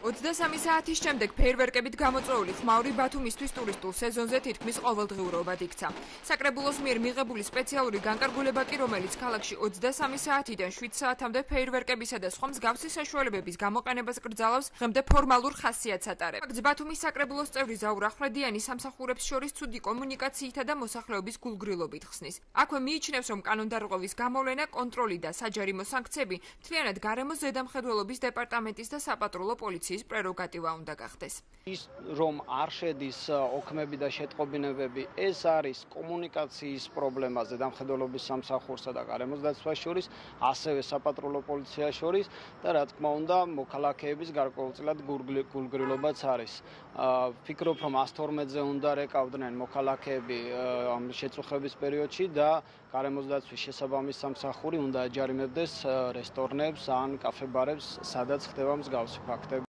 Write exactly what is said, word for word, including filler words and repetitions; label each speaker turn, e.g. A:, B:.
A: ოცდასამი საათის შემდეგ ფეირვერკებით გამოწვეული ხმაური ბათუმისთვის ტურისტულ სეზონზე თითქმის ყოველდღიურობად იქცა. საკრებულოს მიერ მიღებული სპეციალური განკარგულება კი, რომელიც ქალაქში ოცდასამი საათიდან შვიდ საათამდე ფეირვერკებისა და სხვა მსგავსი საშუალებების გამოყენებას კრძალავს, დღემდე ფორმალურ ხასიათს ატარებს. ფაქტს ბათუმის საკრებულოს წევრი ზაურ ახვლედიანი სამსახურებს შორის ცუდი კომუნიკაციითა და მოსახლეობის გულგრილობით ხსნის. აქვე მიიჩნევს, რომ კანონდარღვევის გამოვლენა, კონტროლი და საჯარიმო სანქციები მთლიანად გარემოს ზედამხედველობის დეპარტამენტის და საპატრულო პოლიციის პრეროგატივა უნდა გახდეს.
B: ის რომ არ შედის ოქმები და შეტყობინებები, ეს არის კომუნიკაციის პრობლემა ზედამხედველობის სამსახურსა და გარემოს დაცვას შორის, ასევე საპატრულო პოლიციას შორის და რა თქმა უნდა, მოქალაქეების გარკვეულწილად გულგრილობაც არის. ვფიქრობ, რომ ას თორმეტზე უნდა რეკავდნენ მოქალაქეები ამ შეწუხების პერიოდში და გარემოს დაცვის შესაბამის სამსახური უნდა აჯარიმებდეს რესტორნებს ან კაფე-ბარებს, სადაც ხდება მსგავსი ფაქტები.